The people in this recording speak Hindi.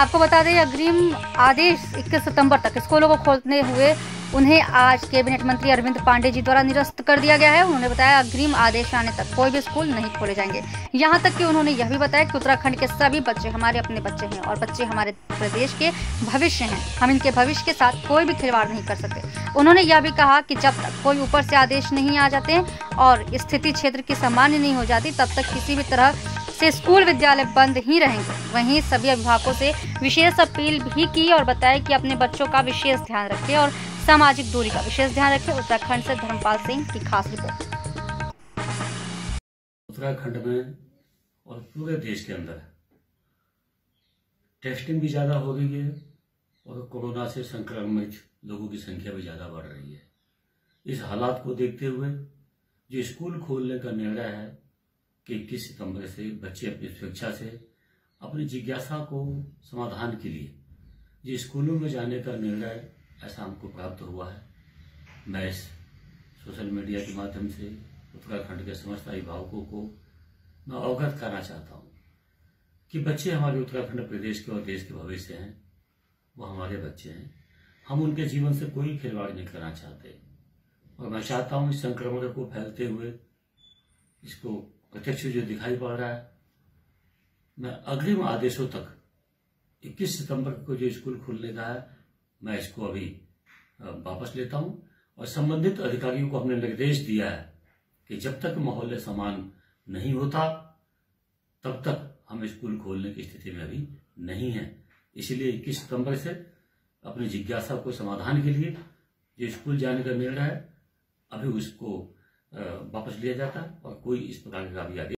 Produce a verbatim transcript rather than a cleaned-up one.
आपको बता दें, अग्रिम आदेश इक्कीस सितंबर तक स्कूलों को खोलने हुए उन्हें आज कैबिनेट मंत्री अरविंद पांडे जी द्वारा निरस्त कर दिया गया है। उन्होंने बताया अग्रिम आदेश आने तक कोई भी स्कूल नहीं खोले जाएंगे। यहां तक कि उन्होंने यह भी बताया कि उत्तराखंड के सभी बच्चे हमारे अपने बच्चे हैं और बच्चे हमारे प्रदेश के भविष्य हैं। हम इनके भविष्य के साथ कोई भी खिलवाड़ नहीं कर सकते। उन्होंने यह भी कहा कि जब तक कोई ऊपर से आदेश नहीं आ जाते और स्थिति क्षेत्र की सामान्य नहीं हो जाती, तब तक किसी भी तरह से स्कूल विद्यालय बंद ही रहेंगे। वहीं सभी अभिभावकों से विशेष अपील भी की और बताया कि अपने बच्चों का विशेष ध्यान रखें और सामाजिक दूरी का विशेष ध्यान रखें। उत्तराखंड से धर्मपाल सिंह की खास रिपोर्ट। उत्तराखंड में और पूरे देश के अंदर टेस्टिंग भी ज्यादा हो रही है और कोरोना से संक्रमित लोगों की संख्या भी ज्यादा बढ़ रही है। इस हालात को देखते हुए जो स्कूल खोलने का निर्णय है कि इक्कीस सितंबर से बच्चे अपनी स्वेच्छा से अपनी जिज्ञासा को समाधान के लिए जो स्कूलों में जाने का निर्णय ऐसा हमको प्राप्त हुआ है। मैं इस सोशल मीडिया के माध्यम से उत्तराखंड के समस्त अभिभावकों को मैं अवगत करना चाहता हूं कि बच्चे हमारे उत्तराखंड प्रदेश के और देश के भविष्य हैं। वो हमारे बच्चे हैं। हम उनके जीवन से कोई खिलवाड़ नहीं करना चाहते और मैं चाहता हूं इस संक्रमण को फैलते हुए इसको प्रत्यक्ष जो दिखाई पड़ रहा है, मैं अग्रिम आदेशों तक इक्कीस सितंबर को जो स्कूल खुलने का है, मैं इसको अभी वापस लेता हूं और संबंधित अधिकारियों को हमने निर्देश दिया है कि जब तक माहौल समान नहीं होता तब तक हम स्कूल खोलने की स्थिति में अभी नहीं है। इसलिए इक्कीस सितंबर से अपनी जिज्ञासा को समाधान के लिए जो स्कूल जाने का निर्णय है अभी उसको वापस लिया जाता है और कोई इस प्रकार का भी आगे